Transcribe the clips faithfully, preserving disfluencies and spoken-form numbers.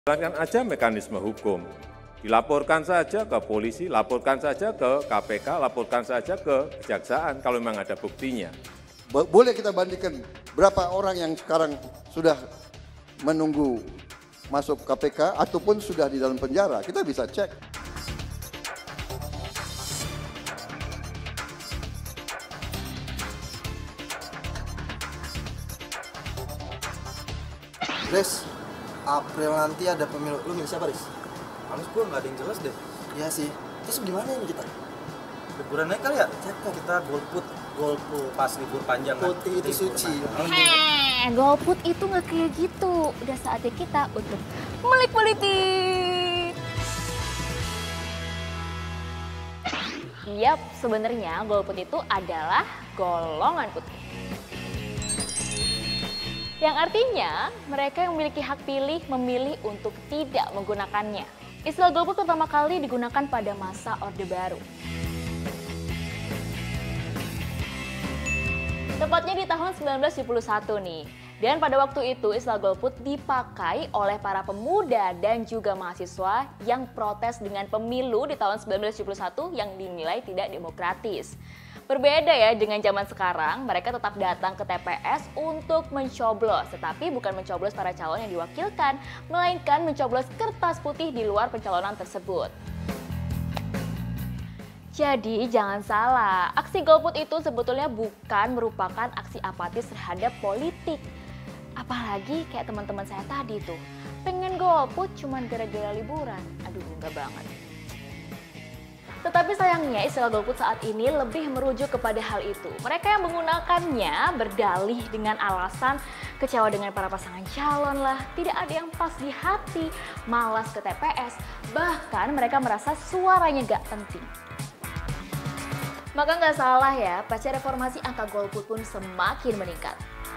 Jalankan aja mekanisme hukum. Dilaporkan saja ke polisi, laporkan saja ke K P K, laporkan saja ke kejaksaan kalau memang ada buktinya. Boleh kita bandingkan berapa orang yang sekarang sudah menunggu masuk K P K ataupun sudah di dalam penjara, kita bisa cek. Riz, April nanti ada pemilu, lu milih siapa Riz? Males gue nggak ada yang jelas deh. Iya sih, terus gimana ini kita? Liburan aja kali ya? Cek kita golput, golput pas libur panjang kan? Putih itu Libur suci. panjang. Eh, golput itu nggak kayak gitu. Udah saatnya kita untuk melek politik. Yap, sebenarnya golput itu adalah golongan putih. Yang artinya mereka yang memiliki hak pilih memilih untuk tidak menggunakannya. Istilah golput pertama kali digunakan pada masa Orde Baru. Tepatnya di tahun seribu sembilan ratus tujuh puluh satu nih. Dan pada waktu itu istilah golput dipakai oleh para pemuda dan juga mahasiswa yang protes dengan pemilu di tahun seribu sembilan ratus tujuh puluh satu yang dinilai tidak demokratis. Berbeda ya dengan zaman sekarang, mereka tetap datang ke T P S untuk mencoblos. Tetapi bukan mencoblos para calon yang diwakilkan, melainkan mencoblos kertas putih di luar pencalonan tersebut. Jadi jangan salah, aksi golput itu sebetulnya bukan merupakan aksi apatis terhadap politik. Apalagi kayak teman-teman saya tadi tuh, pengen golput cuman gara-gara liburan. Aduh, enggak banget. Tetapi sayangnya istilah golput saat ini lebih merujuk kepada hal itu. Mereka yang menggunakannya berdalih dengan alasan kecewa dengan para pasangan calon lah, tidak ada yang pas di hati, malas ke T P S, bahkan mereka merasa suaranya gak penting. Maka nggak salah ya, pasca reformasi angka golput pun semakin meningkat.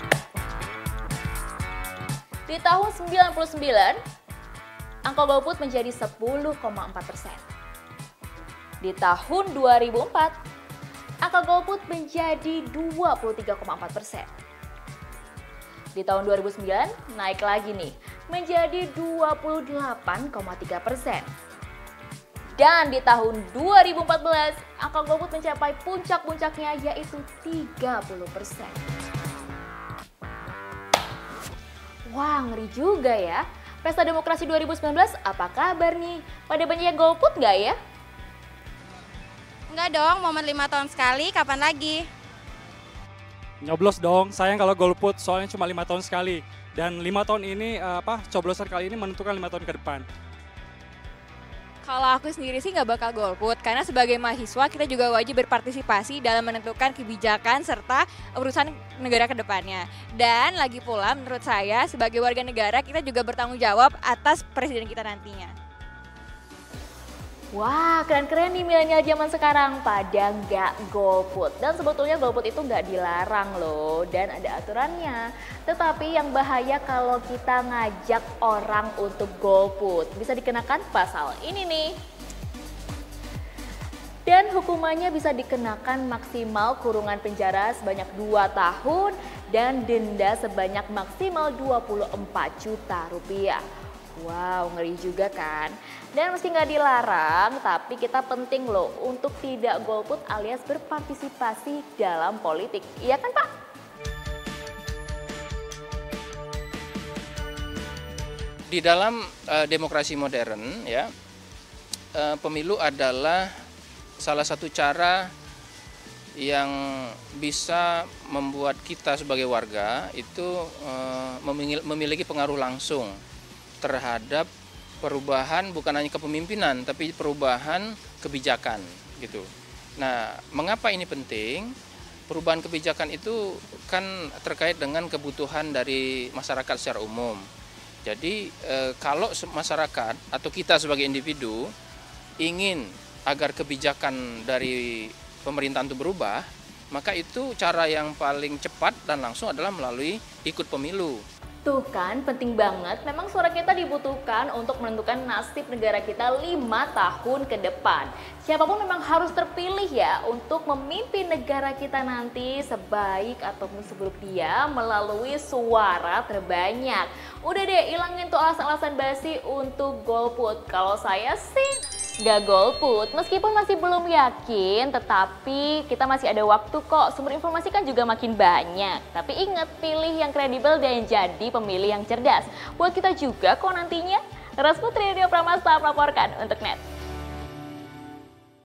Di tahun sembilan puluh sembilan, angka golput menjadi sepuluh koma empat persen. Di tahun dua ribu empat, angka golput menjadi dua puluh tiga koma empat persen. Di tahun dua ribu sembilan, naik lagi nih, menjadi dua puluh delapan koma tiga persen. Dan di tahun dua ribu empat belas, angka golput mencapai puncak-puncaknya yaitu tiga puluh persen. Wah, ngeri juga ya. Pesta Demokrasi dua ribu sembilan belas, apa kabar nih? Pada banyak yang golput nggak ya? Enggak dong, momen lima tahun sekali, kapan lagi? Nyoblos dong, sayang kalau golput soalnya cuma lima tahun sekali. Dan lima tahun ini, apa coblosan kali ini menentukan lima tahun ke depan. Kalau aku sendiri sih nggak bakal golput, karena sebagai mahasiswa kita juga wajib berpartisipasi dalam menentukan kebijakan serta urusan negara ke depannya. Dan lagi pula menurut saya sebagai warga negara kita juga bertanggung jawab atas presiden kita nantinya. Wah, keren-keren nih milenial zaman sekarang pada nggak golput. Dan sebetulnya golput itu nggak dilarang loh, dan ada aturannya. Tetapi yang bahaya kalau kita ngajak orang untuk golput. Bisa dikenakan pasal ini nih. Dan hukumannya bisa dikenakan maksimal kurungan penjara sebanyak dua tahun dan denda sebanyak maksimal dua puluh empat juta rupiah. Wow, ngeri juga kan? Dan meski nggak dilarang, tapi kita penting loh untuk tidak golput alias berpartisipasi dalam politik. Iya kan Pak? Di dalam uh, demokrasi modern ya, uh, pemilu adalah salah satu cara yang bisa membuat kita sebagai warga itu uh, memiliki pengaruh langsung terhadap perubahan bukan hanya kepemimpinan tapi perubahan kebijakan gitu. Nah, mengapa ini penting? Perubahan kebijakan itu kan terkait dengan kebutuhan dari masyarakat secara umum. Jadi eh, kalau masyarakat atau kita sebagai individu ingin agar kebijakan dari pemerintahan itu berubah, maka itu cara yang paling cepat dan langsung adalah melalui ikut pemilu. Tuh kan, penting banget. Memang suara kita dibutuhkan untuk menentukan nasib negara kita lima tahun ke depan. Siapapun memang harus terpilih ya untuk memimpin negara kita nanti sebaik ataupun seburuk dia melalui suara terbanyak. Udah deh, ilangin tuh alasan-alasan basi untuk golput. Kalau saya sih gak golput, meskipun masih belum yakin, tetapi kita masih ada waktu kok. Sumber informasi kan juga makin banyak. Tapi ingat, pilih yang kredibel dan jadi pemilih yang cerdas. Buat kita juga kok nantinya. Ras Putri, Rio Pramasta melaporkan untuk Net.